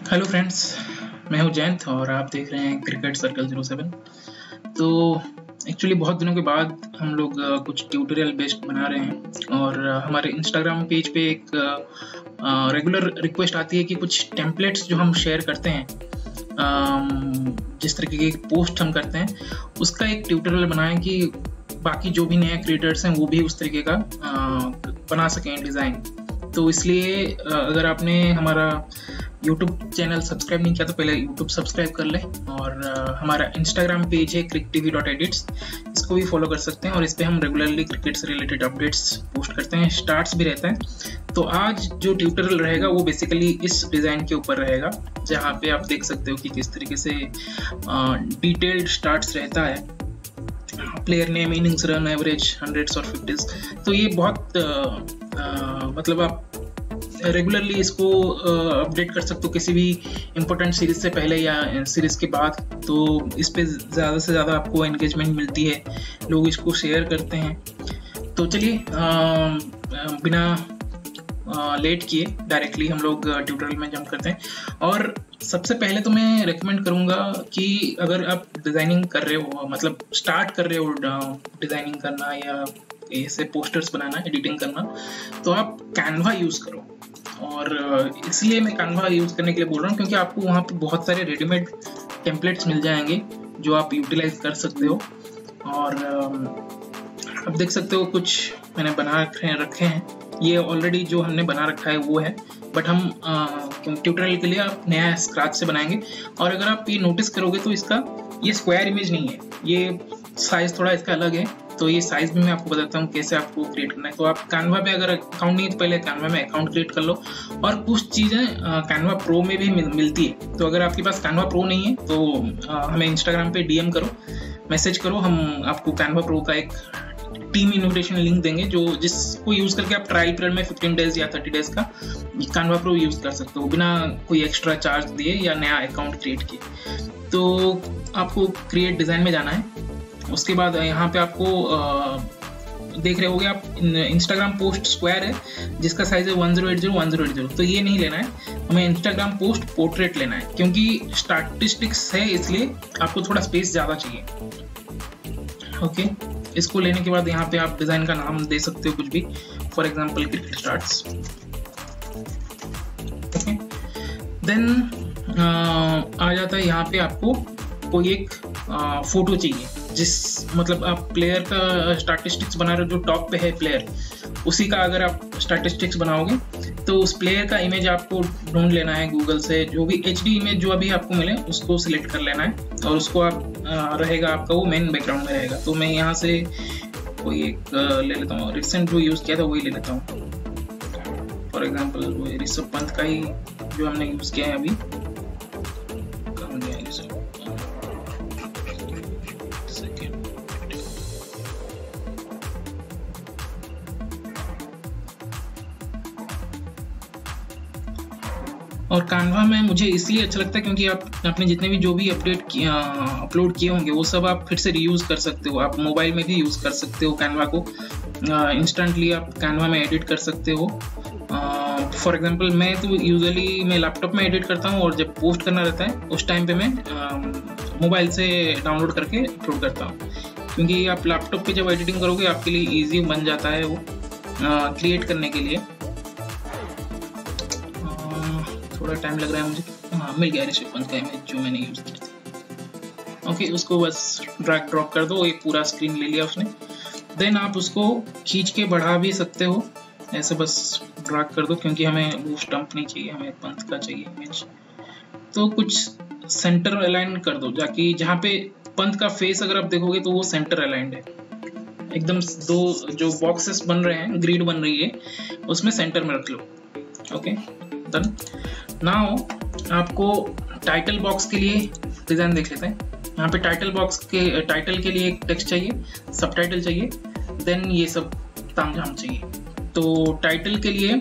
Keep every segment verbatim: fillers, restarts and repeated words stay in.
Hello friends, मैं हूं जयंत और आप देख रहे हैं क्रिकेट सर्कल ज़ीरो सेवन। तो एक्चुअली बहुत दिनों के बाद हम लोग uh, कुछ ट्यूटोरियल बेस्ड बना रहे हैं और uh, हमारे इंस्टाग्राम पेज पे एक रेगुलर uh, रिक्वेस्ट आती है कि कुछ टेम्पलेट्स जो हम शेयर करते हैं, um, जिस तरीके के पोस्ट हम करते हैं उसका एक ट्यूटोरियल बनाएं कि बाकी जो भी नए क्रिएटर्स हैं वो भी उस तरीके का uh, बना सकें डिज़ाइन। तो इसलिए uh, अगर आपने हमारा यूट्यूब चैनल सब्सक्राइब नहीं किया तो पहले यूट्यूब सब्सक्राइब कर लें और uh, हमारा इंस्टाग्राम पेज है cric T V dot edits, इसको भी फॉलो कर सकते हैं और इस पर हम रेगुलरली क्रिकेट से रिलेटेड अपडेट्स पोस्ट करते हैं, स्टार्ट्स भी रहता है। तो आज जो ट्यूटोरियल रहेगा वो बेसिकली इस डिज़ाइन के ऊपर रहेगा, जहाँ पे आप देख सकते हो कि किस तरीके से डिटेल्ड uh, स्टार्ट्स रहता है, player name, innings, run, average, hundreds और फिफ्टीज। तो ये बहुत uh, uh, मतलब आप रेगुलरली इसको अपडेट कर सकते हो किसी भी इम्पोर्टेंट सीरीज से पहले या सीरीज के बाद। तो इस पे ज़्यादा से ज़्यादा आपको एंगेजमेंट मिलती है, लोग इसको शेयर करते हैं। तो चलिए बिना आ, लेट किए डायरेक्टली हम लोग ट्यूटोरियल में जंप करते हैं। और सबसे पहले तो मैं रेकमेंड करूँगा कि अगर आप डिज़ाइनिंग कर रहे हो, मतलब स्टार्ट कर रहे हो डिज़ाइनिंग करना या ऐसे पोस्टर्स बनाना, एडिटिंग करना, तो आप कैनवा यूज़ करो। और इसलिए मैं कैनवा यूज़ करने के लिए बोल रहा हूँ क्योंकि आपको वहाँ पे बहुत सारे रेडीमेड टेम्पलेट्स मिल जाएंगे जो आप यूटिलाइज कर सकते हो। और आप देख सकते हो कुछ मैंने बना रखे रखे हैं, ये ऑलरेडी जो हमने बना रखा है वो है, बट हम ट्यूटोरियल के लिए आप नया स्क्रैच से बनाएंगे। और अगर आप ये नोटिस करोगे तो इसका ये स्क्वायर इमेज नहीं है, ये साइज़ थोड़ा इसका अलग है। तो ये साइज़ भी मैं आपको बताता हूँ कैसे आपको क्रिएट करना है। तो आप कैनवा पे अगर अकाउंट नहीं है तो पहले कैनवा में अकाउंट क्रिएट कर लो। और कुछ चीज़ें कैनवा प्रो में भी मिल, मिलती है। तो अगर आपके पास कैनवा प्रो नहीं है तो आ, हमें इंस्टाग्राम पे डी एम करो, मैसेज करो, हम आपको कैनवा प्रो का एक टीम इन्विटेशन लिंक देंगे जो जिसको यूज़ करके आप ट्रायल पीरियड में फिफ्टीन डेज या थर्टी डेज का कैनवा प्रो यूज़ कर सकते हो बिना कोई एक्स्ट्रा चार्ज दिए या नया अकाउंट क्रिएट किए। तो आपको क्रिएट डिज़ाइन में जाना है। उसके बाद यहाँ पे आपको आ, देख रहे होगे आप इंस्टाग्राम पोस्ट स्क्वायर है जिसका साइज है one zero eight zero one zero eight zero. तो ये नहीं लेना है, हमें इंस्टाग्राम पोस्ट पोर्ट्रेट लेना है क्योंकि स्टैटिस्टिक्स है, इसलिए आपको थोड़ा स्पेस ज़्यादा चाहिए। ओके, इसको लेने के बाद यहाँ पे आप डिज़ाइन का नाम दे सकते हो कुछ भी, for example cricket stats. Okay, then आ जाता है यहाँ पे आपको कोई एक आ, फोटो चाहिए जिस मतलब आप प्लेयर का स्टैटिस्टिक्स बना रहे हो, जो टॉप पे है प्लेयर, उसी का अगर आप स्टैटिस्टिक्स बनाओगे तो उस प्लेयर का इमेज आपको ढूंढ लेना है गूगल से, जो भी एच डी इमेज जो अभी आपको मिले उसको सिलेक्ट कर लेना है और उसको आप आ, रहेगा आपका वो मेन बैकग्राउंड में रहेगा। तो मैं यहाँ से कोई एक आ, ले लेता हूँ, रिसेंट जो यूज़ किया था वही ले लेता हूँ। फॉर एग्जाम्पल वो ऋषभ पंत का ही जो हमने यूज़ किया है अभी, और कैनवा में मुझे इसलिए अच्छा लगता है क्योंकि आप अपने जितने भी जो भी अपडेट किया अपलोड किए होंगे वो सब आप फिर से रीयूज़ कर सकते हो। आप मोबाइल में भी यूज़ कर सकते हो कैनवा को, इंस्टेंटली आप कैनवा में एडिट कर सकते हो। फॉर एग्जांपल मैं तो यूजुअली मैं लैपटॉप में एडिट करता हूँ और जब पोस्ट करना रहता है उस टाइम पे मैं मोबाइल से डाउनलोड करके अपलोड करता हूँ, क्योंकि आप लैपटॉप पे जब एडिटिंग करोगे आपके लिए ईजी बन जाता है वो क्रिएट करने के लिए। थोड़ा टाइम लग रहा है मुझे, हाँ मिल गया ऋषभ पंत का इमेज जो मैंने यूज़ की थी। ओके, उसको बस ड्रैग ड्रॉप कर दो, एक पूरा स्क्रीन ले लिया उसने। देन आप उसको खींच के बढ़ा भी सकते हो, ऐसे बस ड्रैग कर दो क्योंकि हमें वो स्टंप नहीं चाहिए, हमें पंत का चाहिए इमेज। तो कुछ सेंटर अलाइन कर दो, जाकि जहाँ पे पंत का फेस अगर आप देखोगे तो वो सेंटर अलाइंड है एकदम। दो जो बॉक्सेस बन रहे हैं, ग्रिड बन रही है, उसमें सेंटर में रख लो। Okay, done. नाउ आपको टाइटल बॉक्स के लिए डिज़ाइन देख लेते हैं। यहाँ पे टाइटल बॉक्स के टाइटल के लिए एक टेक्स्ट चाहिए, सबटाइटल चाहिए, देन ये सब तामझाम चाहिए। तो टाइटल के लिए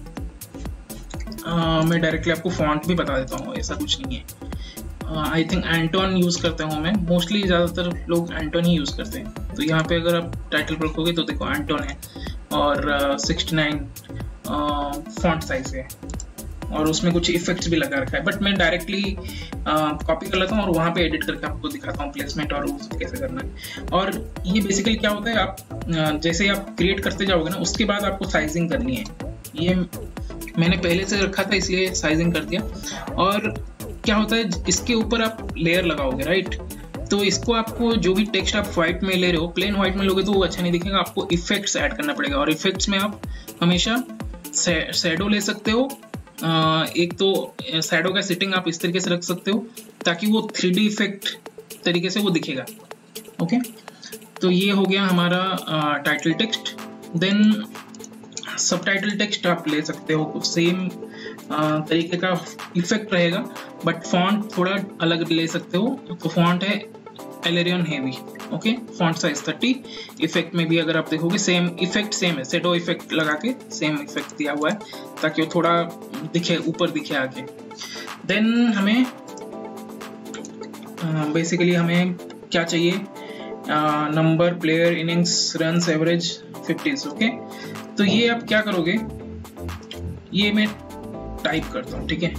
आ, मैं डायरेक्टली आपको फॉन्ट भी बता देता हूँ, ऐसा कुछ नहीं है। आई थिंक एंटोन यूज़ करता हूँ मैं, मोस्टली ज़्यादातर लोग एंटोन ही यूज़ करते हैं। तो यहाँ पे अगर आप टाइटल पर रखोगे तो देखो एंटोन है और सिक्सटी नाइन फॉन्ट साइज है। और उसमें कुछ इफेक्ट्स भी लगा रखा है, बट मैं डायरेक्टली कॉपी कर लेता हूँ और वहाँ पे एडिट करके आपको दिखाता हूँ प्लेसमेंट और वो सब कैसे करना है। और ये बेसिकली क्या होता है, आप uh, जैसे आप क्रिएट करते जाओगे ना, उसके बाद आपको साइजिंग करनी है। ये मैंने पहले से रखा था इसलिए साइजिंग कर दिया। और क्या होता है, इसके ऊपर आप लेयर लगाओगे राइट, तो इसको आपको जो भी टेक्स्ट आप व्हाइट में ले रहे हो, प्लेन व्हाइट में लोगे तो वो अच्छा नहीं दिखेगा, आपको इफेक्ट्स ऐड करना पड़ेगा। और इफेक्ट्स में आप हमेशा शैडो ले सकते हो। एक तो शैडो का सेटिंग आप इस तरीके से रख सकते हो ताकि वो थ्री डी इफेक्ट तरीके से वो दिखेगा। ओके, तो ये हो गया हमारा title text. Then sub title text आप ले सकते हो, सेम तरीके का इफेक्ट रहेगा बट फॉन्ट थोड़ा अलग ले सकते हो। तो फॉन्ट है Aileron heavy. Okay, font size thirty. Effect में भी अगर आप देखोगे सेम इफेक्ट सेम है, शैडो इफेक्ट लगा के सेम इफेक्ट दिया हुआ है ताकि वो थोड़ा दिखे, ऊपर दिखे आगे। देन हमें बेसिकली uh, हमें क्या चाहिए, number, player, innings, runs, average, fifties. Okay, तो ये आप क्या करोगे, ये मैं टाइप करता हूँ, ठीक है,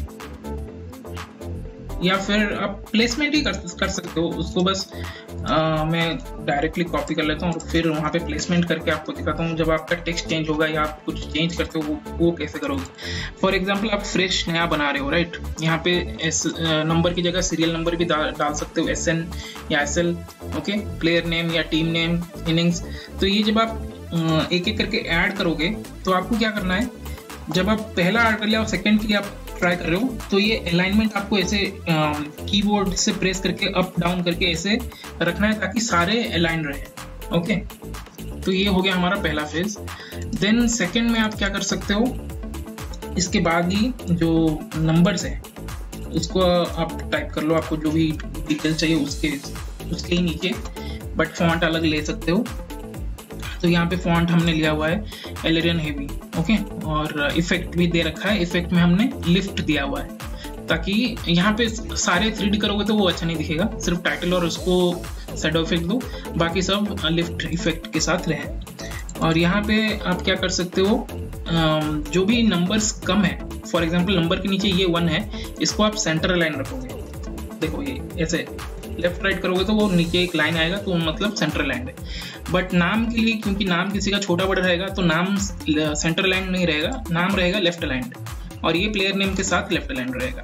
या फिर आप प्लेसमेंट ही कर, कर सकते हो उसको। बस आ, मैं डायरेक्टली कॉपी कर लेता हूँ और फिर वहाँ पे प्लेसमेंट करके आपको दिखाता हूँ। जब आपका टेक्स्ट चेंज होगा या आप कुछ चेंज करते हो वो, वो कैसे करोगे। फॉर एग्जांपल आप फ्रेश नया बना रहे हो राइट, यहाँ पे एस नंबर की जगह सीरियल नंबर भी डाल डाल सकते हो, एस एन या S L. Okay, player name या टीम नेम, इनिंग्स। तो ये जब आप एक एक करके ऐड करोगे तो आपको क्या करना है, जब आप पहला ऐड कर लिया और सेकेंड के लिए आप ट्राई कर रहे हो तो ये अलाइनमेंट आपको ऐसे कीबोर्ड से प्रेस करके अप डाउन करके ऐसे रखना है ताकि सारे अलाइन रहे। ओके, तो ये हो गया हमारा पहला फेज। देन सेकंड में आप क्या कर सकते हो, इसके बाद ही जो नंबर्स है उसको आप टाइप कर लो, आपको जो भी डिटेल चाहिए उसके उसके ही नीचे, बट फॉन्ट अलग ले सकते हो। तो यहाँ पे फॉन्ट हमने लिया हुआ है एलेरियन हेवी। ओके, और इफेक्ट भी दे रखा है, इफेक्ट में हमने लिफ्ट दिया हुआ है ताकि यहाँ पे सारे थ्री डी करोगे तो वो अच्छा नहीं दिखेगा, सिर्फ टाइटल और उसको शैडो इफेक्ट दो, बाकी सब लिफ्ट इफेक्ट के साथ रहे। और यहाँ पे आप क्या कर सकते हो, जो भी नंबर्स कम है, फॉर एग्जाम्पल नंबर के नीचे ये वन है, इसको आप सेंटर अलाइन रखोगे। देखो ये ऐसे लेफ्ट राइट करोगे तो वो नीचे एक लाइन आएगा तो मतलब सेंटर लाइन है। बट नाम के लिए, क्योंकि नाम किसी का छोटा बड़ा रहेगा तो नाम सेंटर लाइन नहीं रहेगा, नाम रहेगा लेफ्ट अलाइंड, और ये प्लेयर नेम के साथ लेफ्ट अलाइंड रहेगा।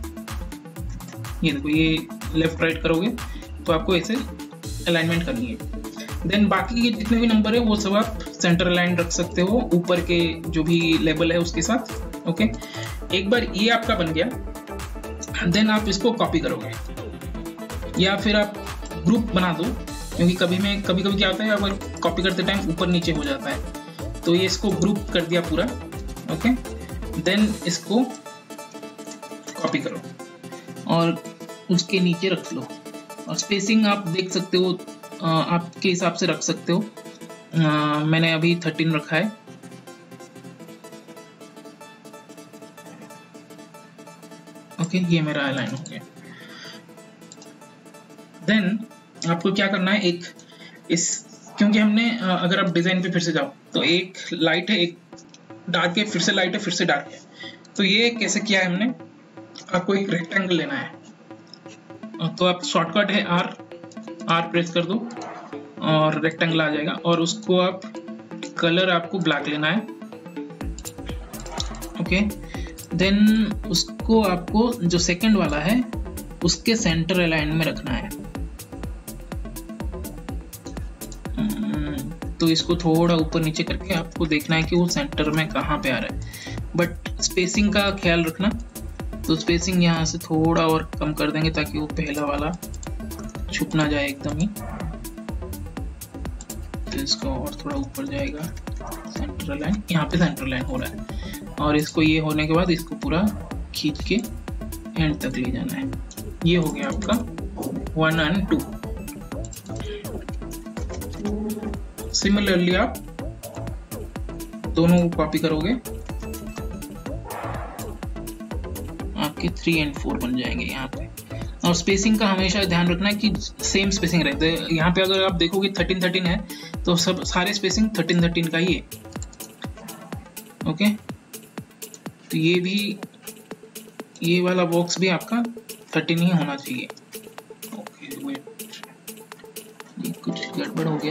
ये देखो, ये लेफ्ट राइट करोगे तो आपको ऐसे अलाइनमेंट करनी है। देन बाकी के जितने भी नंबर है वो सब आप सेंटर अलाइन रख सकते हो ऊपर के जो भी लेबल है उसके साथ। ओके, एक बार ये आपका बन गया, देन आप इसको कॉपी करोगे या फिर आप ग्रुप बना दो, क्योंकि कभी में कभी कभी क्या होता है अगर कॉपी करते टाइम ऊपर नीचे हो जाता है। तो ये इसको ग्रुप कर दिया पूरा। ओके, देन इसको कॉपी करो और उसके नीचे रख लो, और स्पेसिंग आप देख सकते हो, आपके हिसाब से रख सकते हो। आ, मैंने अभी थर्टीन रखा है। ओके, ये मेरा अलाइन हो गया। देन आपको क्या करना है, एक इस क्योंकि हमने अगर आप डिजाइन पे फिर से जाओ तो एक लाइट है, एक डार्क है, फिर से लाइट है, फिर से डार्क है। तो ये कैसे किया है हमने, आपको एक रेक्टेंगल लेना है, तो आप शॉर्टकट है आर आर प्रेस कर दो और रेक्टेंगल आ जाएगा, और उसको आप कलर आपको ब्लैक लेना है। ओके, देन उसको आपको जो सेकंड वाला है उसके सेंटर अलाइन में रखना है। तो इसको थोड़ा ऊपर नीचे करके आपको देखना है कि वो सेंटर में कहाँ पे आ रहा है, बट स्पेसिंग का ख्याल रखना। तो स्पेसिंग यहाँ से थोड़ा और कम कर देंगे ताकि वो पहला वाला छुप ना जाए एकदम ही। तो इसको और थोड़ा ऊपर जाएगा, सेंटर लाइन, यहाँ पे सेंटर लाइन हो रहा है, और इसको ये होने के बाद इसको पूरा खींच के एंड तक ले जाना है। ये हो गया आपका वन एंड टू। सिमिलरली आप दोनों को कॉपी करोगे, आपके थ्री एंड फोर बन जाएंगे यहाँ पे। और स्पेसिंग का हमेशा ध्यान रखना है कि सेम स्पेसिंग रहते हैं। यहाँ पे अगर आप देखोगे थर्टीन थर्टीन है तो सब सारे स्पेसिंग थर्टीन थर्टीन का ही है। ओके, तो ये भी ये वाला बॉक्स भी आपका थर्टीन ही होना चाहिए। ओके वेट, ये कुछ गड़बड़ हो गया।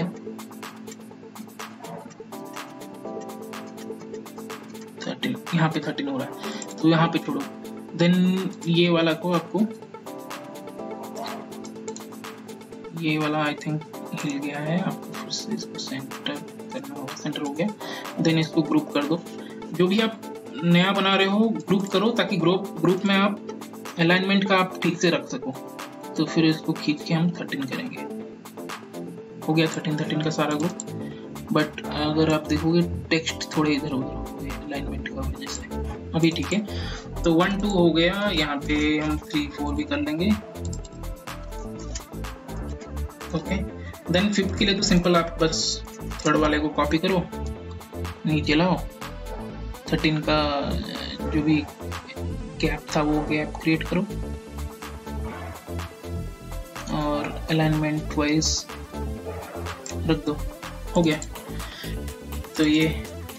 थर्टीन, यहाँ पे थर्टीन हो रहा है तो यहाँ पे छोड़ो। देन ये वाला को आपको, ये वाला आई थिंक हिल गया है, आपको फिर से इसको सेंटर करना होगा। सेंटर हो गया। देन इसको ग्रुप कर दो। जो भी आप नया बना रहे हो ग्रुप करो, ताकि ग्रुप ग्रुप में आप अलाइनमेंट का आप ठीक से रख सको। तो फिर इसको खींच के हम थर्टीन करेंगे। हो गया थर्टीन थर्टीन का सारा ग्रुप। बट अगर आप देखोगे टेक्स्ट थोड़े इधर उधर हो गए अलाइनमेंट का वजह से। अभी ठीक है। तो वन टू हो गया। यहाँ पे हम थ्री फोर भी कर लेंगे। ओके, देन फिफ्थ के लिए तो सिंपल, आप बस थर्ड वाले को कॉपी करो, नीचे लाओ, थर्टीन का जो भी गैप था वो गैप क्रिएट करो और अलाइनमेंट वाइज रख दो। हो गया। तो ये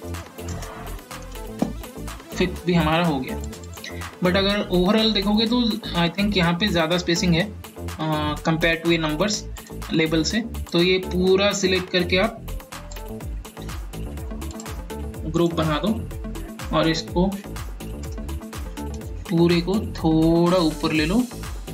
फिफ्थ भी हमारा हो गया। बट अगर ओवरऑल देखोगे तो आई थिंक यहाँ पे ज़्यादा स्पेसिंग है कंपेयर टू ये नंबर्स लेबल से। तो ये पूरा सिलेक्ट करके आप ग्रुप बना दो और इसको पूरे को थोड़ा ऊपर ले लो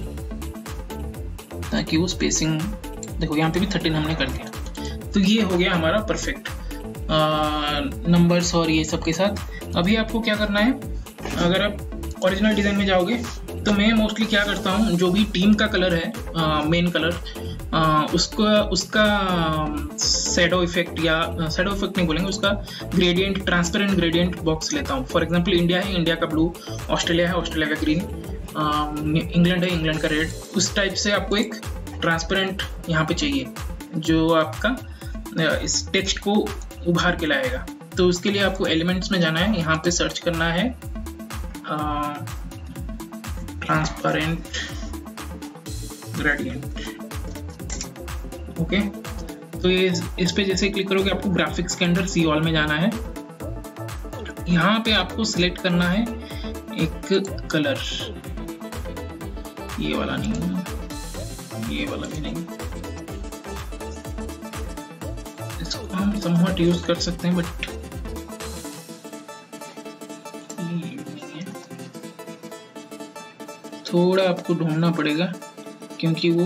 ताकि वो स्पेसिंग, देखो यहाँ पे भी थर्टीन हमने कर दिया। तो ये हो गया हमारा परफेक्ट नंबर्स और ये सब के साथ। अभी आपको क्या करना है, अगर आप ओरिजिनल डिज़ाइन में जाओगे तो मैं मोस्टली क्या करता हूँ, जो भी टीम का कलर है, मेन कलर, उसका उसका शैडो इफेक्ट या शैडो इफेक्ट नहीं बोलेंगे, उसका ग्रेडियंट, ट्रांसपेरेंट ग्रेडियंट बॉक्स लेता हूँ। फॉर एग्जांपल इंडिया है, इंडिया का ब्लू, ऑस्ट्रेलिया है, ऑस्ट्रेलिया का ग्रीन, इंग्लैंड है, इंग्लैंड का रेड। उस टाइप से आपको एक ट्रांसपेरेंट यहाँ पे चाहिए जो आपका इस टेक्स्ट को उभार के लाएगा। तो उसके लिए आपको एलिमेंट्स में जाना है, यहाँ पे सर्च करना है ट्रांसपेरेंट ग्रेडियंट। ओके, तो ये इस पे जैसे क्लिक करोगे आपको ग्राफिक्स के अंदर सी ऑल में जाना है। यहाँ पे आपको सिलेक्ट करना है एक कलर, ये वाला नहीं, ये वाला भी नहीं, इसको हम समवट यूज कर सकते हैं बट थोड़ा आपको ढूंढना पड़ेगा क्योंकि वो,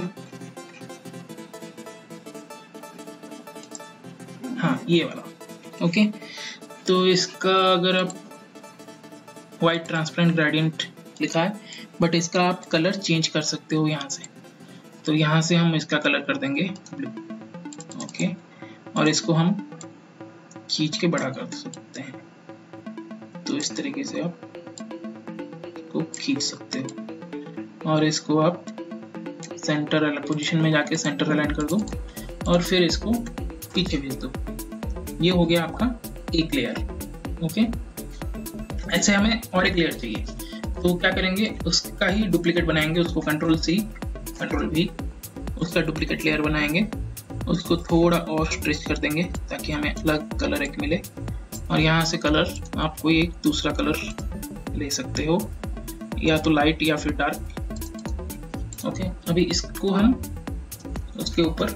हाँ ये वाला। ओके, तो इसका अगर आप वाइट ट्रांसपेरेंट ग्रेडियंट लिखा है बट इसका आप कलर चेंज कर सकते हो यहाँ से। तो यहाँ से हम इसका कलर कर देंगे ब्लू। ओके, और इसको हम खींच के बड़ा कर सकते हैं। तो इस तरीके से आप इसको खींच सकते हो और इसको आप सेंटर पोजीशन में जाके सेंटर अलाइन कर दो और फिर इसको पीछे भेज दो। ये हो गया आपका एक लेयर। ओके, ऐसे हमें और एक लेयर चाहिए तो क्या करेंगे, उसका ही डुप्लीकेट बनाएंगे, उसको कंट्रोल सी कंट्रोल वी, उसका डुप्लीकेट लेयर बनाएंगे, उसको थोड़ा और स्ट्रेच कर देंगे ताकि हमें अलग कलर एक मिले। और यहाँ से कलर आप कोई एक दूसरा कलर ले सकते हो, या तो लाइट या फिर डार्क। ओके, अभी इसको हम उसके ऊपर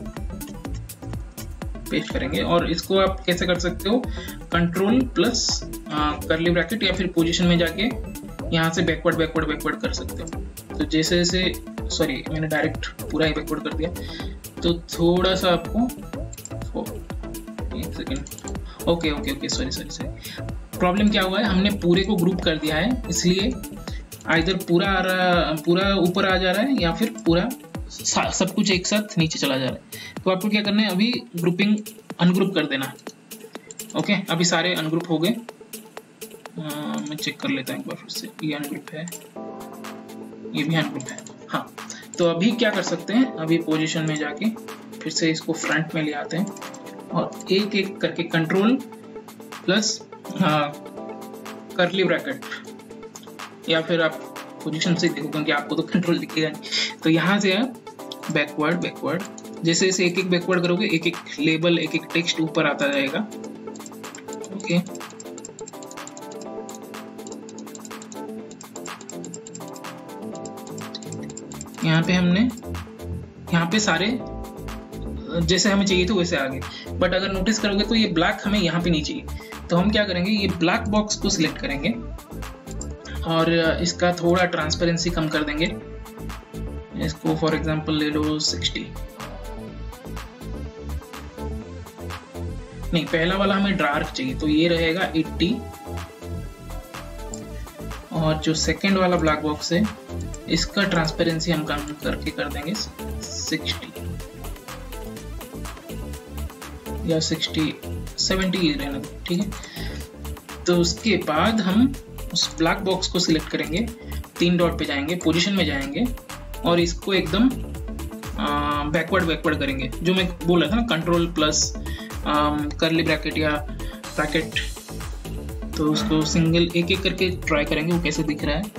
पेस्ट करेंगे और इसको आप कैसे कर सकते हो, कंट्रोल प्लस करली ब्रैकेट या फिर पोजीशन में जाके यहाँ से बैकवर्ड बैकवर्ड बैकवर्ड कर सकते हो। तो जैसे जैसे, सॉरी मैंने डायरेक्ट पूरा ही बैकवर्ड कर दिया, तो थोड़ा सा आपको, एक second, okay okay okay sorry sorry sorry problem क्या हुआ है, हमने पूरे को ग्रुप कर दिया है, इसलिए आइदर पूरा आ रहा, पूरा ऊपर आ जा रहा है या फिर पूरा सब कुछ एक साथ नीचे चला जा रहा है। तो आपको क्या करना है, अभी ग्रुपिंग अनग्रुप कर देना। ओके, अभी सारे अनग्रुप हो गए। मैं चेक कर लेता हूँ एक बार फिर से, ये अनग्रुप है, ये भी अनग्रुप है। हाँ, तो अभी क्या कर सकते हैं, अभी पोजीशन में जाके फिर से इसको फ्रंट में ले आते हैं और एक एक करके कंट्रोल प्लस करली ब्रैकेट, या फिर आप पोजीशन से देखो क्योंकि आपको तो कंट्रोल दिखेगा नहीं। तो यहाँ से आप बैकवर्ड बैकवर्ड, जैसे जैसे एक एक बैकवर्ड करोगे एक एक लेबल, एक एक टेक्स्ट ऊपर आता जाएगा। ओके, यहाँ पे हमने यहाँ पे सारे जैसे हमें चाहिए थे वैसे आ गए, बट अगर नोटिस करोगे तो ये ब्लैक हमें यहाँ पे नहीं चाहिए। तो हम क्या करेंगे, ये ब्लैक बॉक्स को सिलेक्ट करेंगे और इसका थोड़ा ट्रांसपेरेंसी कम कर देंगे। इसको फॉर एग्जांपल ले लो सिक्सटी। नहीं, पहला वाला हमें डार्क चाहिए तो ये रहेगा एट्टी, और जो सेकंड वाला ब्लैक बॉक्स है इसका ट्रांसपेरेंसी हम कम करके कर देंगे सिक्सटी या सिक्सटी, सेवेंटी रहना, ठीक है। तो उसके बाद हम उस ब्लैक बॉक्स को सिलेक्ट करेंगे, तीन डॉट पे जाएंगे, पोजीशन में जाएंगे और इसको एकदम बैकवर्ड बैकवर्ड करेंगे। जो मैं बोल रहा था ना, कंट्रोल प्लस करली ब्रैकेट या ब्रैकेट, तो उसको सिंगल एक एक करके ट्राई करेंगे वो कैसे दिख रहा है।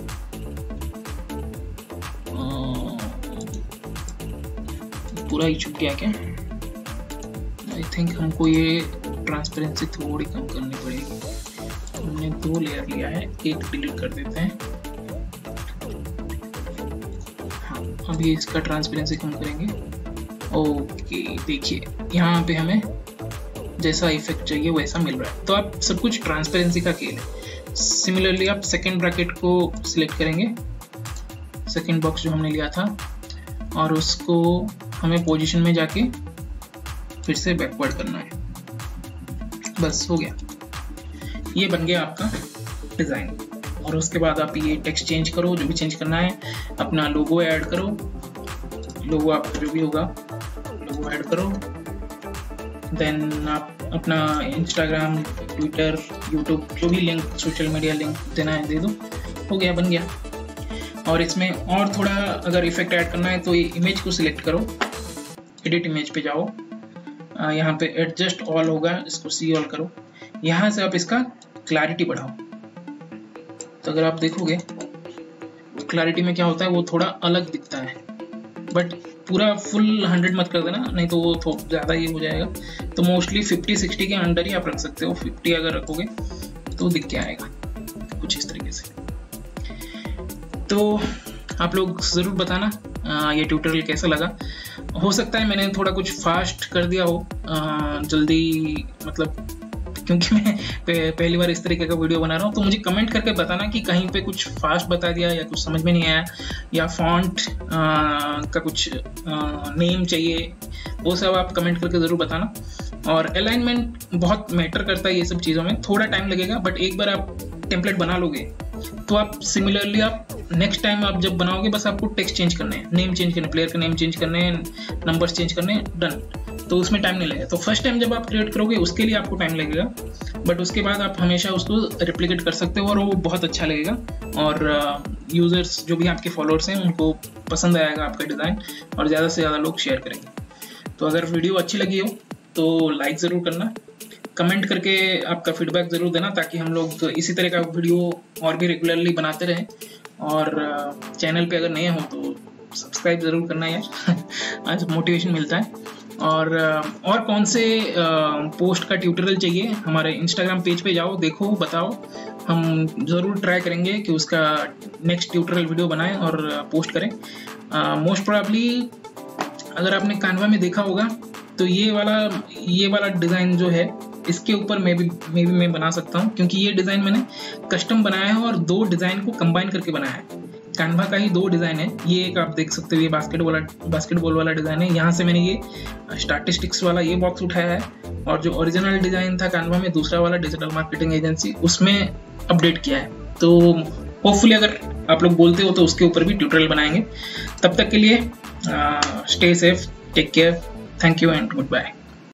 पूरा ही छुप गया क्या? आई थिंक हमको ये ट्रांसपेरेंसी थोड़ी कम करनी पड़ेगी। हमने दो लेयर लिया है, एक डिलीट कर देते हैं। हाँ, अभी इसका ट्रांसपेरेंसी कम करेंगे। ओके, देखिए यहाँ पे हमें जैसा इफेक्ट चाहिए वैसा मिल रहा है। तो आप सब कुछ ट्रांसपेरेंसी का खेल है। सिमिलरली आप सेकेंड ब्रैकेट को सिलेक्ट करेंगे, सेकेंड बॉक्स जो हमने लिया था, और उसको हमें पोजीशन में जाके फिर से बैकवर्ड करना है। बस हो गया, ये बन गया आपका डिज़ाइन। और उसके बाद आप ये टेक्स्ट चेंज करो, जो भी चेंज करना है, अपना लोगो ऐड करो, लोगो आप जो भी होगा लोगो ऐड करो। देन आप अपना इंस्टाग्राम, ट्विटर, यूट्यूब, जो भी लिंक, सोशल मीडिया लिंक देना है दे दो, हो गया, बन गया। और इसमें और थोड़ा अगर इफेक्ट ऐड करना है तो ये इमेज को सिलेक्ट करो, एडिट इमेज पे जाओ, यहाँ पे एडजस्ट ऑल होगा, इसको सी ऑल करो। यहाँ से आप इसका क्लैरिटी बढ़ाओ। तो अगर आप देखोगे क्लैरिटी में क्या होता है, वो थोड़ा अलग दिखता है, बट पूरा फुल हंड्रेड मत कर देना, नहीं तो वो थोड़ा ज़्यादा ये हो जाएगा। तो मोस्टली फिफ्टी सिक्सटी के अंडर ही आप रख सकते हो। फिफ्टी अगर रखोगे तो दिख के आएगा कुछ इस तरीके से। तो आप लोग ज़रूर बताना आ, ये ट्यूटोरियल कैसा लगा। हो सकता है मैंने थोड़ा कुछ फास्ट कर दिया हो, आ, जल्दी, मतलब क्योंकि मैं पहली बार इस तरीके का वीडियो बना रहा हूँ। तो मुझे कमेंट करके बताना कि कहीं पे कुछ फास्ट बता दिया या कुछ समझ में नहीं आया, या फॉन्ट का कुछ नेम चाहिए, वो सब आप कमेंट करके ज़रूर बताना। और अलाइनमेंट बहुत मैटर करता है ये सब चीज़ों में, थोड़ा टाइम लगेगा, बट एक बार आप टेम्पलेट बना लोगे तो आप सिमिलरली आप नेक्स्ट टाइम आप जब बनाओगे बस आपको टेक्स्ट चेंज करने हैं, नेम चेंज करने, प्लेयर का नेम चेंज करने हैं, नंबर्स चेंज करने हैं, डन। तो उसमें टाइम नहीं लगेगा। तो फर्स्ट टाइम जब आप क्रिएट करोगे उसके लिए आपको टाइम लगेगा, बट उसके बाद आप हमेशा उसको रेप्लिकेट कर सकते हो और वो बहुत अच्छा लगेगा। और यूज़र्स जो भी आपके फॉलोअर्स हैं उनको पसंद आएगा आपका डिज़ाइन, और ज़्यादा से ज़्यादा लोग शेयर करेंगे। तो अगर वीडियो अच्छी लगी हो तो लाइक ज़रूर करना, कमेंट करके आपका फीडबैक ज़रूर देना, ताकि हम लोग इसी तरह का वीडियो और भी रेगुलरली बनाते रहें। और चैनल पे अगर नए हो तो सब्सक्राइब ज़रूर करना यार आज मोटिवेशन मिलता है। और और कौन से पोस्ट का ट्यूटोरियल चाहिए, हमारे इंस्टाग्राम पेज पे जाओ, देखो, बताओ, हम ज़रूर ट्राई करेंगे कि उसका नेक्स्ट ट्यूटोरियल वीडियो बनाएं और पोस्ट करें। मोस्ट प्रोबेबली अगर आपने कानवा में देखा होगा तो ये वाला ये वाला डिज़ाइन जो है इसके ऊपर मैं भी मैं भी मैं बना सकता हूँ, क्योंकि ये डिज़ाइन मैंने कस्टम बनाया है और दो डिज़ाइन को कंबाइन करके बनाया है। कानवा का ही दो डिज़ाइन है, ये एक आप देख सकते हो, ये बास्केटबॉल वाला बास्केटबॉल वाला डिज़ाइन है। यहाँ से मैंने ये स्टैटिस्टिक्स वाला ये बॉक्स उठाया है, और जो ओरिजिनल डिज़ाइन था कानवा में दूसरा वाला डिजिटल मार्केटिंग एजेंसी, उसमें अपडेट किया है। तो होपफुली अगर आप लोग बोलते हो तो उसके ऊपर भी ट्यूटोरियल बनाएंगे। तब तक के लिए stay safe, take care, thank you and good bye.